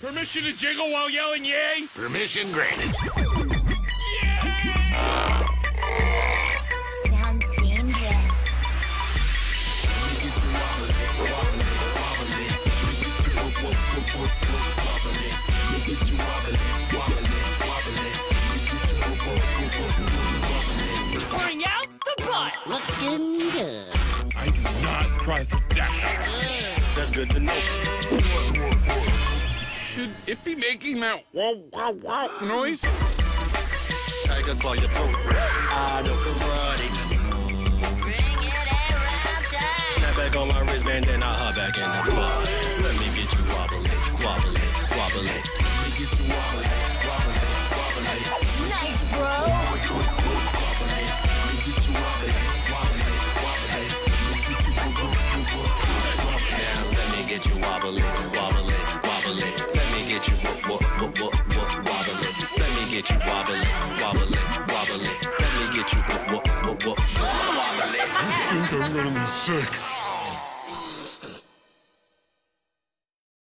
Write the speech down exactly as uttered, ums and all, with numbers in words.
Permission to jiggle while yelling yay? Permission granted. Sounds dangerous. Bring out the butt. Looking good. I do not trust that. That's good to know. Should it be making that wow wow wow noise? Tiger claw your throat. I know karate. Bring it around time. Snap back on my wristband, then I hop back in the bar. Let me get you wobbly, wobbly, wobbly. Let me get you wobbly, wobbly, wobbly. Nice, bro. Now let me get you wobbly, wobbly, wobbly. Let me get you wo wo wo wo wo wobbly. Let me get you wobbly, wobbly, wobbly. Let me get you wo wo wo wo wobbly. I think I'm gonna be sick.